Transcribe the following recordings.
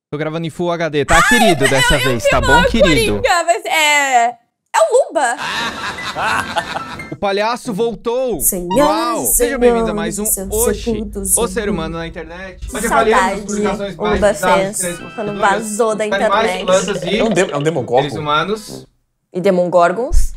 Tô gravando em Full HD, tá, querido, dessa vez, tá bom, querido? Coringa, mas é o Luba. O palhaço voltou. Uau! Sejam bem-vindos a mais um Oxi, o ser humano na internet. Que saudade o Luba fez quando vazou da internet. É um Demogorgon? Seres humanos. E Demogorgons?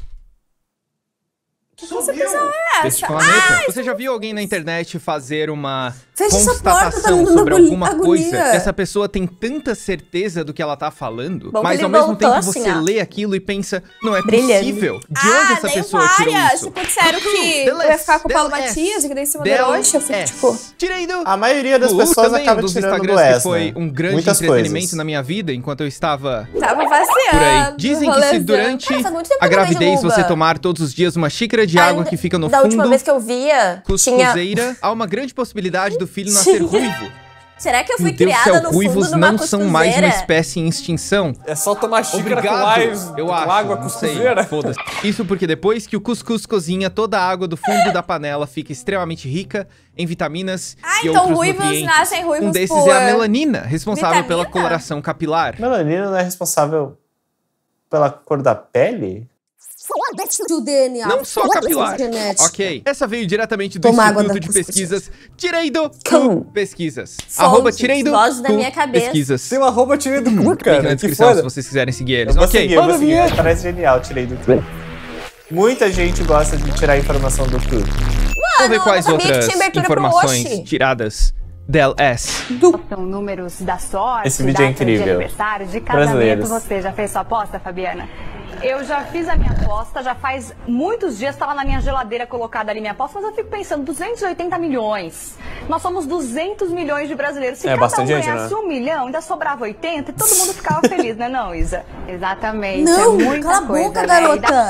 Que episódio é essa? Você já viu alguém na internet fazer uma constatação sobre alguma coisa? Essa pessoa tem tanta certeza do que ela tá falando, mas ao mesmo tempo você lê aquilo e pensa, não é possível. De onde essa pessoa tirou isso? Tipo, disseram que eu ia ficar com o Paulo Matias e que daí em cima da roxa, eu fico tipo... Tirei do... A maioria das pessoas acaba dos tirando Instagrams do S, que foi né? um grande Muitas entretenimento coisas. na minha vida, enquanto eu estava passeando. por aí. Dizem que se durante a gravidez você tomar todos os dias uma xícara de água que fica no Da fundo, última vez que eu via, cuscuzeira, há uma grande possibilidade do filho nascer ruivo. Será que eu fui Meu Deus do criada céu, no ruivos fundo numa não são mais uma cuscuzeira? espécie em extinção. É só tomar xícara Obrigado, com água não sei, cuscuzeira. foda-se. Isso porque depois que o cuscuz cozinha, toda a água do fundo da panela fica extremamente rica em vitaminas e então outros ruivos nutrientes. nascem ruivos Um desses por é a melanina, responsável pela vitamina? coloração capilar. Melanina não é responsável pela cor da pele? do DNA. Não só capilar. Ok. Essa veio diretamente do Instituto de Pesquisas Tirei do Cu Pesquisas. Arroba Tirei do Vozes da Cu minha cabeça. Pesquisas. Tem um arroba tirei do cu, Link cara. na Que descrição se foda. vocês quiserem seguir eles. Eu vou Ok. seguir, eu vou seguir. Parece genial, tirei do cu. Muita gente gosta de tirar informação do cu. Vamos ver quais não sabia que outras tinha abertura pro informações Oxi. tiradas del S. São números da sorte, Esse vídeo é datas incrível. de aniversário, de casamento. Brasileiros. Você já fez sua aposta, Fabiana? Eu já fiz a minha aposta, já faz muitos dias, estava na minha geladeira colocada ali minha aposta, mas eu fico pensando, 280 milhões. Nós somos 200 milhões de brasileiros. Se cada um bastante gente, ganhasse né? 1 milhão, ainda sobrava 80 e todo mundo ficava feliz, né não, Isa? Exatamente. Não, é muita cala a coisa, boca, né? garota.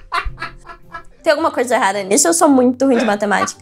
Tem alguma coisa errada nisso? Eu sou muito ruim de matemática.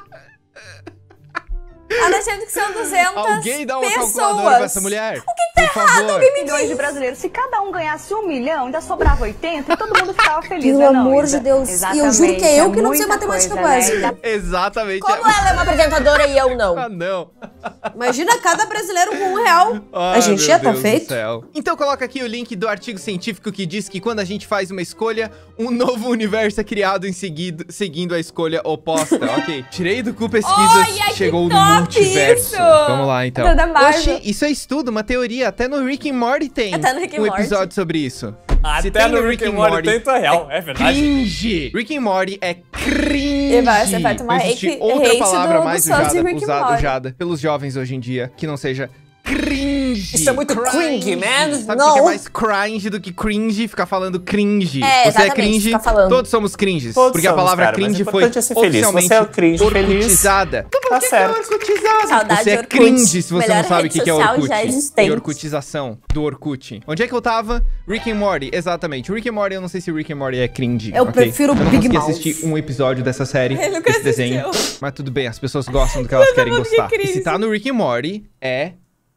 Ela achando que são 200 Alguém dá uma pessoas. calculadora pra essa mulher? O que tá Por errado? favor. Alguém me Milhões de diz. brasileiros. Se cada um ganhasse 1 milhão, ainda sobrava 80 e todo mundo ficava feliz, Pelo né não, amor Isa? de Deus. E eu juro que é eu que não sei matemática básica. Exatamente. Como ela é uma apresentadora e eu não? Ah, não. Imagina cada brasileiro com R$1. Ai, A gente meu já tá Deus do feito? céu. Então coloca aqui o link do artigo científico que diz que quando a gente faz uma escolha, um novo universo é criado seguindo a escolha oposta. Ok. Tirei do cu pesquisas, Olha, que chegou no top multiverso. isso! Vamos lá, então. Da Marvel. Oxi, isso é estudo, uma teoria. Até no Rick and Morty tem Até no Rick and um Morty. episódio sobre isso. Se Até tem no Rick and Morty tem, então é real. É verdade. Cringe. Rick and Morty é cringe. E vai, você vai tomar Não existe hate outra do- palavra dos mais fãs de Rick and Morty. usada pelos jovens hoje em dia que não seja cringe. Isso é muito cringe, man. Sabe o que é mais cringe do que cringe? Ficar falando cringe. É, Você é exatamente, cringe, ficar falando. todos somos cringes. Todos porque a somos, palavra cara, mas cringe o foi importante é ser feliz. oficialmente Você é o cringe feliz, orkutizada. Tá certo. Orkutizada. Saudade Você é de Orkut. cringe se você Melhor não sabe o rede que é social Orkut. já existente. E orkutização do Orkut. Onde é que eu tava? Rick and Morty, exatamente. Rick and Morty, eu não sei se Rick and Morty é cringe. Eu ok? prefiro eu não Big consegui Mouth. assistir um episódio dessa série, Ele nunca desse desenho. assistiu. Mas tudo bem, as pessoas gostam do que elas querem amor, que gostar. E cringe. se tá no Rick and Morty, é...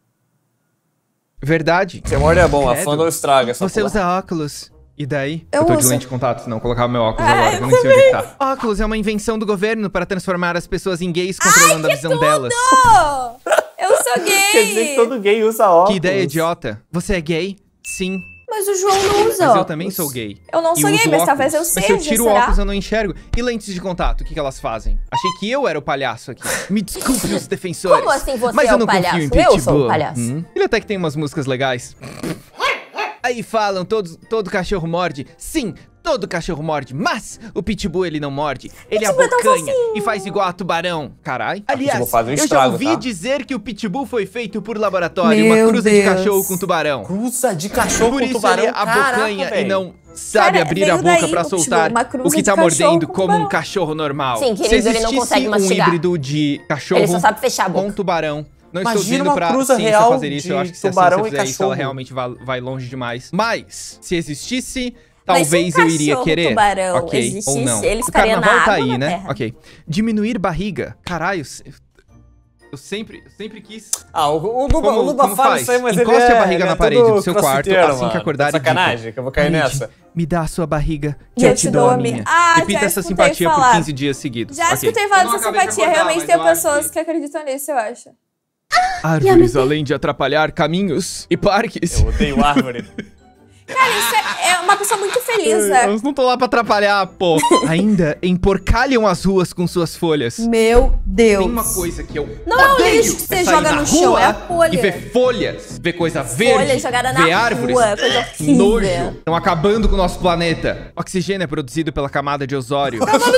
verdade. Rick and Morty é bom, a Credo. fã não estraga. Só Você pular. usa óculos. E daí? Eu tô de uso. lente de contato, senão eu colocava meu óculos agora, eu nem sei onde é que tá. Óculos é uma invenção do governo para transformar as pessoas em gays controlando a visão delas. Eu sou gay. Quer dizer que todo gay usa óculos. Que ideia idiota. Você é gay? Sim. Mas o João não usa Mas eu óculos. também sou gay. Eu não E sou gay, uso mas óculos. talvez eu Mas seja, se eu tiro o será? óculos, eu não enxergo. E lentes de contato, o que elas fazem? Achei que eu era o palhaço aqui. Me desculpe os defensores. Como assim você mas é eu o não palhaço? confio em Eu Pitbull. sou o palhaço. Ele até que tem umas músicas legais. Aí falam, todo cachorro morde. Sim, todo cachorro morde, mas o Pitbull ele não morde. Ele Pitbull é tão abocanha fofinho. e faz igual a tubarão. Carai. Aliás, Pitbull faz um eu já estrago, ouvi tá? dizer que o Pitbull foi feito por laboratório. Meu uma cruza de Deus. cachorro com tubarão. Cruza de cachorro Por com isso tubarão. ele abocanha Caraca, e não sabe Cara, abrir a veio boca daí pra o Pitbull, soltar uma cruza o que de tá cachorro mordendo com como um tubarão. cachorro normal. Sim, Se querido, ele não existisse consegue um mastigar. híbrido de cachorro Ele só sabe fechar a boca. com tubarão. Não estou Imagina dizendo uma pra cruza ciência real fazer isso, eu de acho que se a tubarão ciência e fizer isso, ela cachorro. realmente vai longe demais. Mas, se existisse, Mas se um talvez eu iria cachorro querer. tubarão Ok, existisse, ou não. ele O ficaria carnaval na tá água aí, ou na né? terra? Ok. Diminuir barriga. Caralho, eu sempre quis... Ah, o Luba Como fala faz? isso aí, mas ele Encoste é... a barriga ele na é parede todo do seu quarto crossfiteiro, assim que mano. acordar e Sacanagem, diga, que eu vou cair "Parede, nessa. me dá a sua barriga E que eu te dou a minha." Ah, Repita já essa escutei simpatia por falar. 15 dias seguidos. Já Ok. escutei falar Eu não dessa acabei de simpatia. acordar, Realmente mas tem eu acho pessoas que acreditam nisso, eu acho. Árvores, além de atrapalhar caminhos e parques. Eu odeio árvore. Cara, isso é uma pessoa muito feliz, né? Elas não estão lá pra atrapalhar, pô. Ainda emporcalham as ruas com suas folhas. Meu Deus. Tem uma coisa que eu Não é o odeio, lixo que você sair joga na no chão, rua é a folha. E ver folhas, ver coisa verde, Folha jogada na ver árvores. rua, coisa horrível. Nojo. Estão acabando com o nosso planeta. Oxigênio é produzido pela camada de ozónio.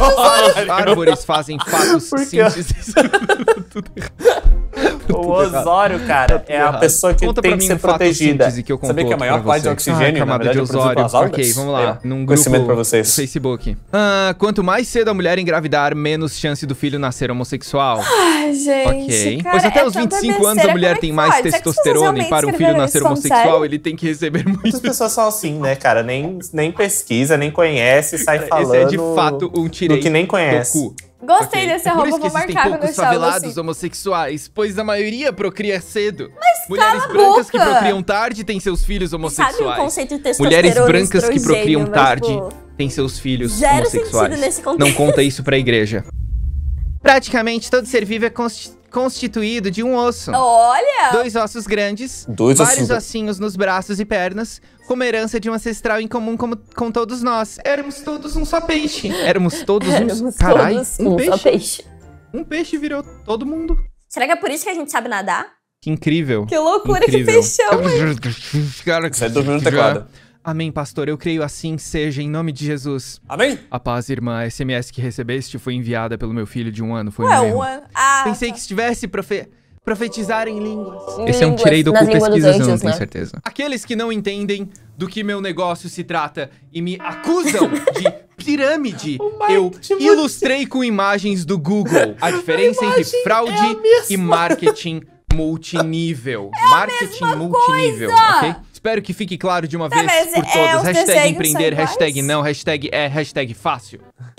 Árvores fazem fatos sínteses. Tudo errado. O ozónio, cara, é a pessoa que Conta tem pra que mim ser um fato protegida. síntese que eu Sabia que a conto maior pra parte do você. oxigênio, na camada verdade, de é produzido ozónio. pelas algas? Ok, vamos lá. Num grupo Conhecimento pra vocês. do Facebook. Quanto mais cedo a mulher engravidar, menos chance do filho nascer homossexual. Ai, gente, Ok. cara, Pois até é os tanta 25 anos a besteira, mulher como é tem que mais pode? Será que vocês testosterona e realmente para um filho escreveram nascer isso? homossexual, Sério? ele tem que receber Muitas muito. pessoas são assim, né, cara? Nem pesquisa, nem conhece, sai falando. Esse é de fato um direito do que nem conhece. do cu. Gostei Ok. desse É por arroba, isso que vou existem marcar quando eu poucos salvo favelados assim. homossexuais, pois a maioria procria cedo. Mulheres cala a brancas que boca! procriam tarde têm seus filhos Sabe homossexuais. o conceito de testosterona, Mulheres brancas que estrogênio, procriam mas, tarde tipo, têm seus filhos zero homossexuais. sentido nesse contexto. Não conta isso pra igreja. Praticamente todo ser vivo é constituído de um osso. Olha! 2 ossos grandes, Dois vários ossos. ossinhos nos braços e pernas, como herança de um ancestral em comum com todos nós. Éramos todos um só peixe. Éramos todos uns... Carai, todos um só peixe. peixe. Um peixe virou todo mundo. Será que é por isso que a gente sabe nadar? Que incrível. Que loucura, Incrível. que peixão. Cara, Você dormiu no teclado. Amém, pastor. Eu creio assim seja, em nome de Jesus. Amém? A paz, irmã. A SMS que recebeste foi enviada pelo meu filho de 1 ano. Foi Ué, um erro. Ah, Pensei que estivesse profetizar em línguas. Em Esse é um línguas, tirei do nas cu línguas dos pesquisas, eu não anjos, tenho né? certeza. Aqueles que não entendem do que meu negócio se trata e me acusam de pirâmide, eu ilustrei com imagens do Google a diferença entre fraude e marketing multinível. Marketing multinível, ok? Espero que fique claro de uma vez mas por os todas. Hashtag desenhos empreender, são iguais? hashtag não, hashtag é, hashtag fácil.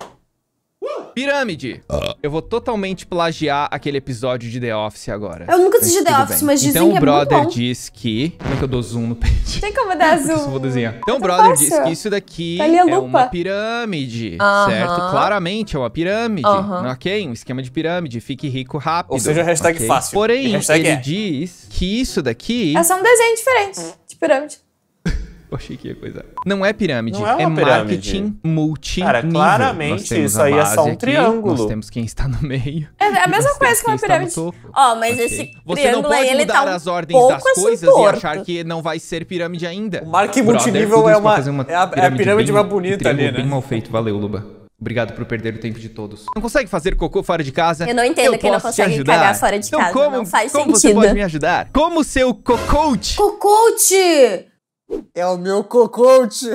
Pirâmide. Eu vou totalmente plagiar aquele episódio de The Office agora. Eu nunca assisti Mas The tudo Office, bem. mas dizem então, que é o brother muito bom. diz que... Como é que eu dou zoom no peixe? Tem como dar Isso eu zoom? vou desenhar. Então, o Tá brother fácil. diz que isso daqui Tá ali a é lupa. uma pirâmide, certo? Claramente é uma pirâmide, ok? Um esquema de pirâmide. Fique rico rápido. Ou seja, hashtag ok? fácil. Porém, E hashtag ele é. diz que isso daqui... É só um desenho diferente de pirâmide. Eu achei que ia coisa. Não é pirâmide, Não é uma marketing pirâmide. multinível. Cara, claramente Nós temos isso a aí é só base um aqui, triângulo. Nós temos quem está no meio. É a mesma Nós coisa temos que uma quem está no pirâmide. topo. Ó, mas Ok. esse Você não triângulo pode aí, ele mudar tá um as ordens pouco das assim coisas e torto. achar que não vai ser pirâmide ainda. O marketing Brother, multinível tudo é isso pra uma... fazer É a pirâmide bem- mais bonita um triângulo ali, né? bem mal feito. Valeu, Luba. Obrigado por perder o tempo de todos. Não consegue fazer cocô fora de casa? Eu não entendo quem não posso te consegue ajudar. cagar fora de Então, casa, como, não faz como você sentido. pode me ajudar? Como seu cocote. Cocote! É o meu cocote.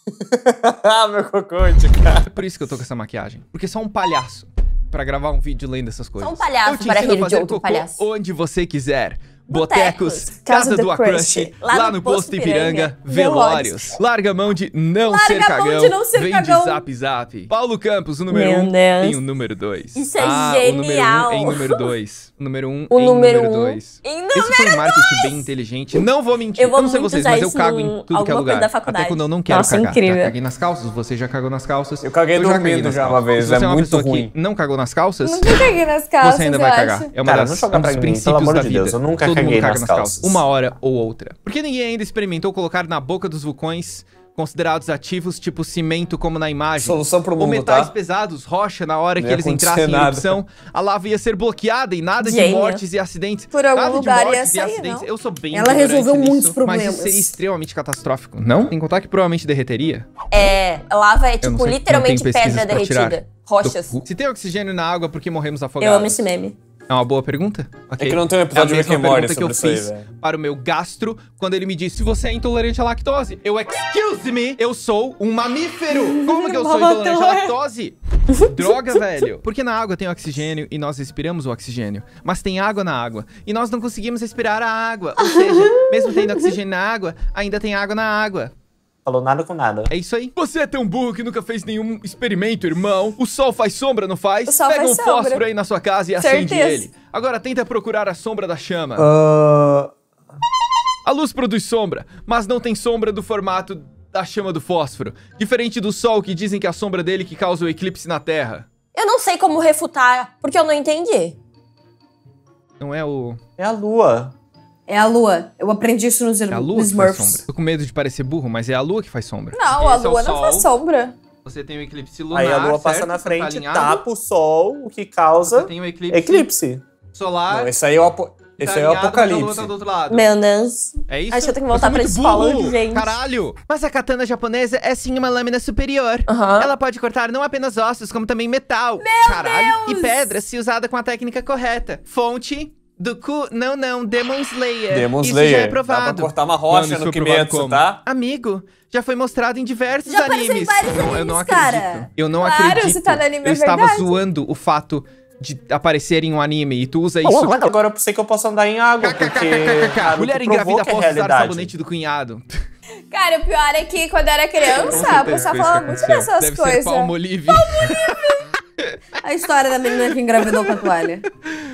Meu cocote, cara. É por isso que eu tô com essa maquiagem. Porque sou um palhaço pra gravar um vídeo lendo essas coisas. Só um palhaço Eu te para ensino a rir de fazer outro cocô palhaço. onde você quiser. Botecos, Botecos, Casa Casa do do Crush, Crush, lá lá no no Posto Posto Ipiranga, Ipiranga, Velórios. Larga a mão de não Larga ser a mão cagão, de não ser vem cagão. de Zap Zap. Paulo Campos, o número Meu 1 Deus. em o número 2. Isso é O número genial. 1 em número 2. O número 1 O em número número um 2. em Esse foi um marketing bem inteligente. Não vou mentir. Eu vou não sei muito vocês, usar mas eu isso cago num- em tudo que é alguma coisa lugar. da faculdade. Até quando eu não quero Nossa, cagar. incrível. Já caguei nas calças, você já cagou nas calças. Eu caguei dormindo nas já calças. uma vez, Se você é uma muito pessoa ruim. que não cagou nas calças, Nunca caguei nas calças, você ainda eu vai acho. cagar. É uma Cara, das, não joga um dos pra mim, pelo princípios amor da de vida. Deus, eu nunca Todo caguei mundo caga nas nas calças. calças. Uma hora ou outra. Porque ninguém ainda experimentou colocar na boca dos vulcões considerados ativos, tipo cimento, como na imagem. Solução pro ou mundo, metais tá? pesados, rocha, na hora Não que ia eles acontecer entrassem em nada. erupção, a lava ia ser bloqueada e nada de Gênio. mortes e acidentes. Por algum nada lugar de ia mortes e sair, acidentes. não? Eu sou bem Ela ignorante resolveu nisso, muitos Mas problemas. isso seria extremamente catastrófico. Não? Sem contar que provavelmente derreteria. É, lava é Eu não tipo sei, literalmente não tenho pesquisas pedra pra tirar derretida. Rochas. do cu. Se tem oxigênio na água, por que morremos Eu afogados? amo esse meme. É uma boa pergunta? Ok. É que não tem um episódio de é a Rick and mesma Morty pergunta que eu sobre isso fiz aí, velho. para o meu gastro quando ele me disse: você é intolerante à lactose. Eu, excuse me, eu sou um mamífero. Como que eu sou intolerante à lactose? Droga, velho. Porque na água tem oxigênio e nós respiramos o oxigênio. Mas tem água na água e nós não conseguimos respirar a água. Ou seja, mesmo tendo oxigênio na água, ainda tem água na água. Falou nada com nada. É isso aí. Você é tão burro que nunca fez nenhum experimento, irmão. O sol faz sombra, não faz? O sol Pega faz um sombra. fósforo aí na sua casa e acende Certeza. ele. Agora tenta procurar a sombra da chama. Ah, A luz produz sombra, mas não tem sombra do formato da chama do fósforo. Diferente do sol, que dizem que é a sombra dele que causa o eclipse na Terra. Eu não sei como refutar, porque eu não entendi. Não é o... É a lua. É a lua. Eu aprendi isso nos É a lua que faz sombra. Tô com medo de parecer burro, mas é a lua que faz sombra. Não, a lua não faz sombra. Você tem o eclipse lunar, Aí a lua passa na frente, tapa o sol, o que causa tem o eclipse. Solar. Não, esse aí é o apocalipse. A lua tá do outro lado. Meu Deus. É isso? Acho que eu tenho que voltar pra escola, gente. Caralho! Mas a katana japonesa é sim uma lâmina superior. Ela pode cortar não apenas ossos, como também metal. Caralho! E pedra, se usada com a técnica correta. Fonte... do cu... Não. Demon Slayer. Demon Isso Slayer. já é provado. Dá pra cortar uma rocha no Kimetsu, tá? Amigo, já foi mostrado em diversos já animes. Vários animes, eu não cara. acredito. Eu não claro, acredito. Você tá no anime, eu estava verdade. zoando o fato de aparecer em um anime e tu usa isso... Agora eu sei que eu posso andar em água, porque... Naruto mulher engravida posso usar sabonete do cunhado. Cara, o pior é que quando eu era criança, a pessoa falava muito dessas Deve coisas. Ser Palmolive. A história da menina que engravidou com a toalha.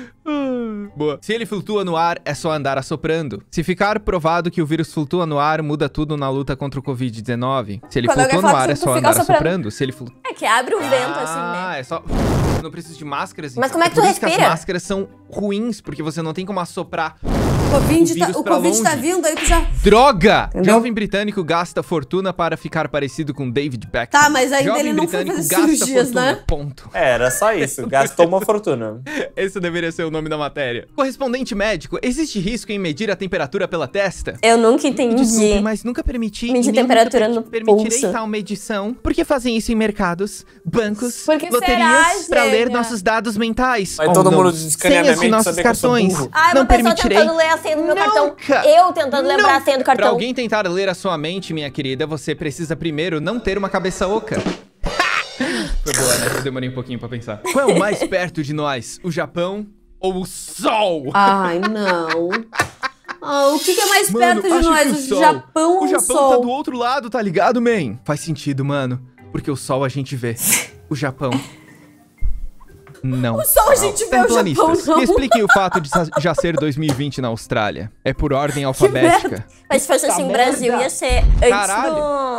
Boa. Se ele flutua no ar, é só andar assoprando. Se ficar provado que o vírus flutua no ar, muda tudo na luta contra o Covid-19. Se ele flutua no ar, é só andar assoprando. Se ele É que abre o vento assim, né? Ah, é só... Não preciso de máscaras. Mas como é que tu respira? Por isso que as máscaras são ruins, porque você não tem como assoprar. O Covid tá vindo, aí tu já... Droga! Entendeu? Jovem britânico gasta fortuna para ficar parecido com David Beckham. Tá, mas ainda Jovem ele não foi britânico fazer cirurgias, fortuna, né? Ponto. Era só isso. Gastou uma fortuna. Esse deveria ser o nome da matéria. Correspondente médico, existe risco em medir a temperatura pela testa? Eu nunca entendi. Desculpe, mas nunca permiti. Medir temperatura no permitirei pulso. tal medição. Por que fazem isso em mercados, bancos, Porque loterias, será, pra ler gênia? nossos dados mentais? Vai todo mundo escanear minha Senhas de mente nossos saber que eu sou cartões. burro. Ai, Não uma pessoa permitirei. tentando ler a senha do meu cartão. Nunca. Eu tentando lembrar a senha do cartão. Pra alguém tentar ler a sua mente, minha querida, você precisa primeiro não ter uma cabeça oca. Foi boa, né? Eu demorei um pouquinho pra pensar. Qual é o mais perto de nós? O Japão ou o Sol? Ai, não. Ah, o que é mais Mano, perto de acho nós? que O Japão ou o o Japão Sol? tá do outro lado, tá ligado, man? Faz sentido, mano. Porque o Sol a gente vê. O Japão... Não. O Sol a gente vê, o Japão não. Me expliquem o fato de já ser 2020 na Austrália. É por ordem alfabética. Mas se fosse assim, o Brasil ia ser antes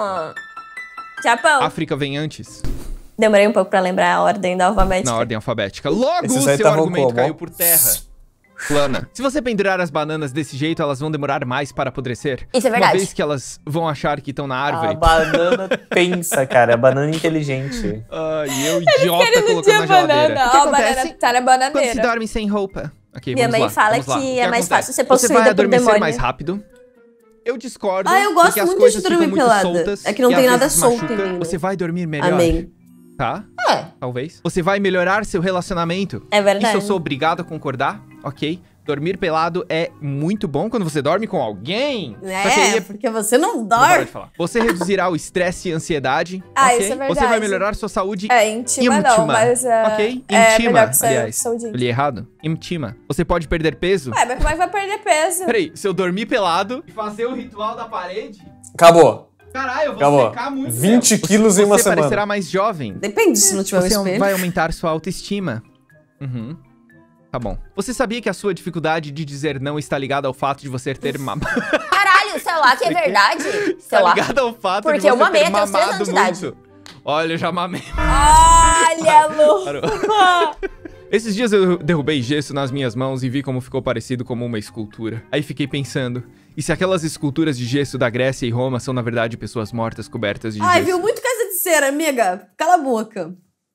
do... Japão. África vem antes. Demorei um pouco pra lembrar a ordem da alfabética. Na ordem alfabética. Logo Esses o aí seu tavam argumento como? caiu por terra. Plana. Se você pendurar as bananas desse jeito, elas vão demorar mais para apodrecer. Isso é verdade. Uma vez que elas vão achar que estão na árvore. A banana pensa, cara. A banana inteligente. Ai, eu idiota colocando na geladeira. O que a acontece banana tá na bananeira. quando se dorme sem roupa? Okay, Minha vamos mãe lá, fala vamos lá. que O é mais acontece? fácil ser Você possuída vai por adormecer demônio. mais rápido. Eu discordo. Ah, eu gosto porque as muito de coisas dormir ficam muito pelada. soltas É que não e tem às nada vezes solto machuca. em mim. Você vai dormir melhor. Amém. Tá? É. Talvez. Você vai melhorar seu relacionamento. É verdade. Isso eu sou obrigado a concordar, ok? Dormir pelado é muito bom quando você dorme com alguém. Só que aí É, porque você não Vou parar dorme. de falar. Você reduzirá o estresse e a ansiedade. Ah, ok? isso é verdade. Você vai melhorar sua saúde É, íntima não, mas ok? é Intima, melhor que aliás. saúde íntima. Eu li errado? Intima. Você pode perder peso. Ué, mas como é que vai perder peso? Peraí, se eu dormir pelado e fazer o ritual da parede... Acabou. Caralho, eu vou Acabou. secar muito. 20 meu. quilos em uma Você semana. parecerá mais jovem. Depende se não tiver um Você espelho. vai aumentar sua autoestima. Uhum. Tá bom. Você sabia que a sua dificuldade de dizer não está ligada ao fato de você ter mamado? Caralho, sei lá que é verdade. Sei Está lá. ligada ao fato Porque de você eu mamei ter até os 3 mamado anos de idade. muito. Olha, eu já mamei. Olha, amor. Parou. Esses dias eu derrubei gesso nas minhas mãos e vi como ficou parecido como uma escultura. Aí fiquei pensando, e se aquelas esculturas de gesso da Grécia e Roma são na verdade pessoas mortas cobertas de Ai, gesso? viu muito Casa de Cera, amiga. Cala a boca.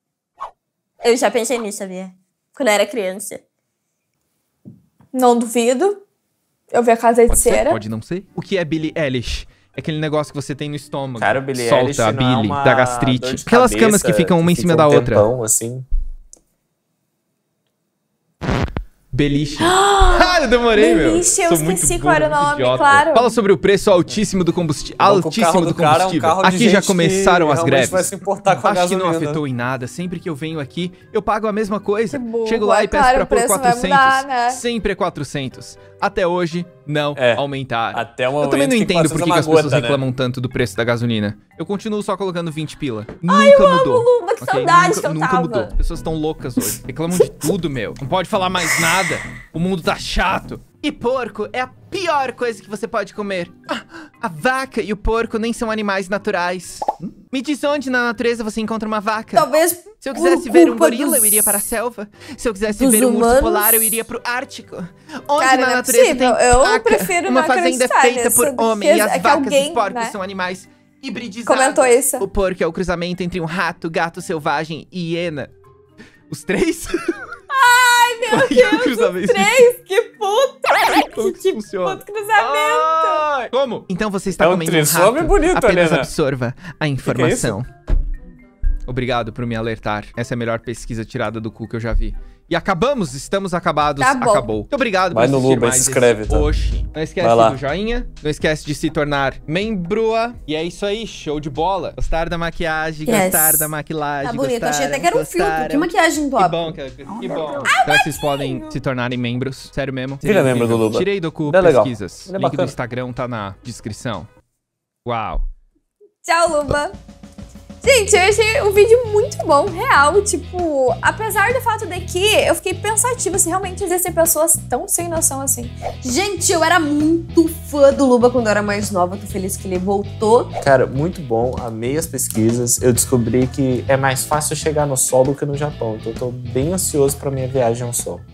Eu já pensei nisso, sabia? Quando eu era criança. Não duvido. Eu vi a Casa de Pode ser, Cera. pode não ser. O que é Billie Eilish? É aquele negócio que você tem no estômago. Cara, o Billie Eilish Solta a não é bile, uma da dor gastrite. de Aquelas cabeça camas que ficam uma em cima da um outra. tempão, assim. Beliche. Ah, eu demorei, meu. Beliche, eu Sou muito esqueci burro, qual era o muito nome, idiota. claro. Fala sobre o preço altíssimo do combustível. Bom, que o Altíssimo carro do do cara é um combustível. carro de Aqui já gente começaram que as realmente greves. vai se importar com a Acho que não gasolina. afetou em nada. Sempre que eu venho aqui, eu pago a mesma coisa. Que burro. Chego lá e peço Claro, pra o pôr preço vai 400. mudar, né? Sempre é 400. Até hoje, não aumentaram. Até o Eu também não momento que entendo por que uma as pessoas gota, né? reclamam tanto do preço da gasolina. Eu continuo só colocando 20 pila. Ai, Nunca eu amo, mudou. Luma, que ok? saudade que eu Nunca tava. mudou. As pessoas estão loucas hoje. Reclamam de tudo, meu. Não pode falar mais nada. O mundo tá chato. E porco é a pior coisa que você pode comer. A vaca e o porco nem são animais naturais. Me diz onde na natureza você encontra uma vaca? Talvez se eu quisesse ver um gorila, eu iria para a selva. Se eu quisesse ver um urso polar, eu iria pro Ártico. Onde cara, na natureza tem eu vaca? prefiro Uma fazenda feita por homem e as vacas alguém, e porcos né? são animais hibridizados. Comentou isso. O porco é o cruzamento entre um rato, gato selvagem e hiena. Os 3? Ai, meu Deus, os 3? Que puta! Como que funciona? Puto cruzamento! Ai, como? Então você está comendo um rato. Bonito, apenas Helena. absorva a informação. Obrigado por me alertar. Essa é a melhor pesquisa tirada do cu que eu já vi. E acabamos, estamos acabados, acabou. Muito obrigado por assistir mais Luba, se inscreve, tá? Oxi. Não esquece do joinha, não esquece de se tornar membro. E é isso aí, show de bola. Gostar da maquiagem, gostar da maquilagem, tá bonito, achei até que era um filtro. Que maquiagem top. Que bom, que bom. Será que vocês podem se tornarem membros? Sério mesmo? Vira membro do Luba. Tirei do cu é pesquisas. Legal. Link do Instagram tá na descrição. Uau. Tchau, Luba. Gente, eu achei o vídeo muito bom, real, tipo, apesar do fato de que eu fiquei pensativa se realmente existem pessoas tão sem noção assim. Gente, eu era muito fã do Luba quando eu era mais nova, tô feliz que ele voltou. Cara, muito bom, amei as pesquisas, eu descobri que é mais fácil chegar no Sol do que no Japão, então eu tô bem ansioso pra minha viagem ao Sol.